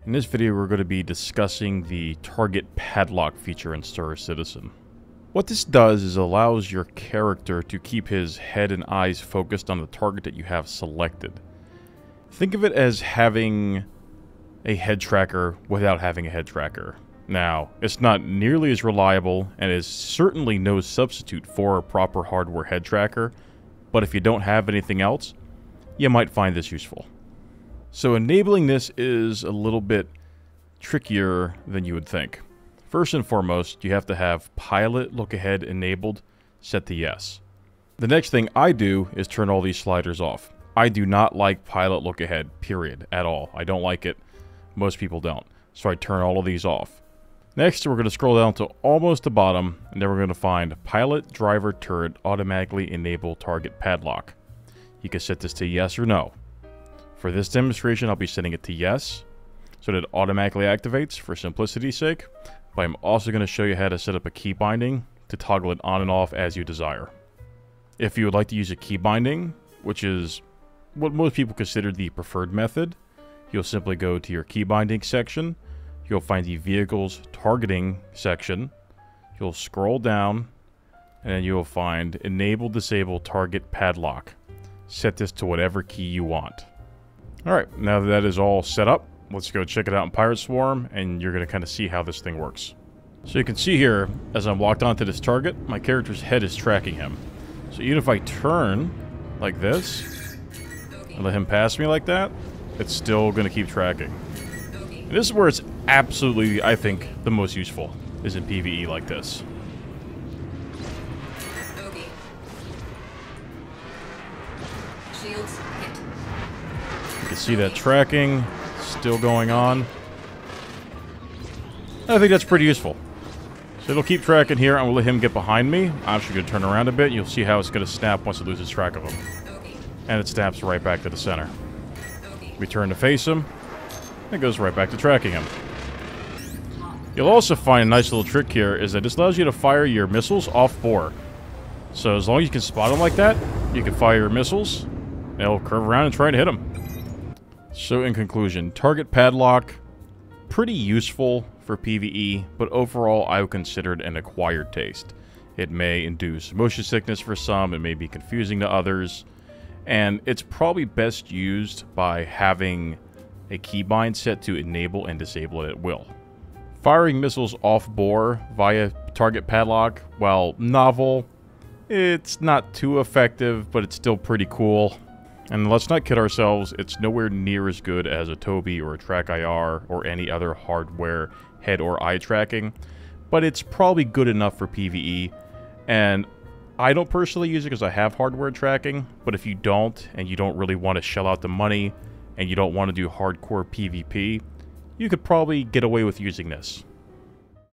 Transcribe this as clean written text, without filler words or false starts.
In this video, we're going to be discussing the target padlock feature in Star Citizen. What this does is allows your character to keep his head and eyes focused on the target that you have selected. Think of it as having a head tracker without having a head tracker. Now, it's not nearly as reliable and is certainly no substitute for a proper hardware head tracker, but if you don't have anything else, you might find this useful. So enabling this is a little bit trickier than you would think. First and foremost, you have to have pilot look ahead enabled, set to yes. The next thing I do is turn all these sliders off. I do not like pilot look ahead, period, at all. I don't like it. Most people don't. So I turn all of these off. Next, we're going to scroll down to almost the bottom, and then we're going to find pilot driver turret automatically enable target padlock. You can set this to yes or no. For this demonstration, I'll be setting it to yes, so that it automatically activates for simplicity's sake, but I'm also going to show you how to set up a key binding to toggle it on and off as you desire. If you would like to use a key binding, which is what most people consider the preferred method, you'll simply go to your key binding section, you'll find the vehicles targeting section, you'll scroll down, and then you'll find enable disable target padlock. Set this to whatever key you want. Alright, now that is all set up, let's go check it out in Pirate Swarm, and you're going to kind of see how this thing works. So you can see here, as I'm locked onto this target, my character's head is tracking him. So even if I turn like this, and let him pass me like that, it's still going to keep tracking. And this is where it's absolutely, I think, the most useful, is in PvE like this. Shields hit. You can see that tracking still going on. I think that's pretty useful. So it'll keep tracking here. I'm going to let him get behind me. I'm actually going to turn around a bit. You'll see how it's going to snap once it loses track of him. And it snaps right back to the center. We turn to face him. It goes right back to tracking him. You'll also find a nice little trick here is that this allows you to fire your missiles off-bore. So as long as you can spot them like that, you can fire your missiles. They'll curve around and try to hit them. So in conclusion, target padlock, pretty useful for PvE, but overall I would consider it an acquired taste. It may induce motion sickness for some, it may be confusing to others, and it's probably best used by having a keybind set to enable and disable it at will. Firing missiles off-bore via target padlock, while novel, it's not too effective, but it's still pretty cool. And let's not kid ourselves, it's nowhere near as good as a Tobii or a Track IR or any other hardware head or eye tracking, but it's probably good enough for PvE. And I don't personally use it because I have hardware tracking, but if you don't, and you don't really want to shell out the money, and you don't want to do hardcore PvP, you could probably get away with using this.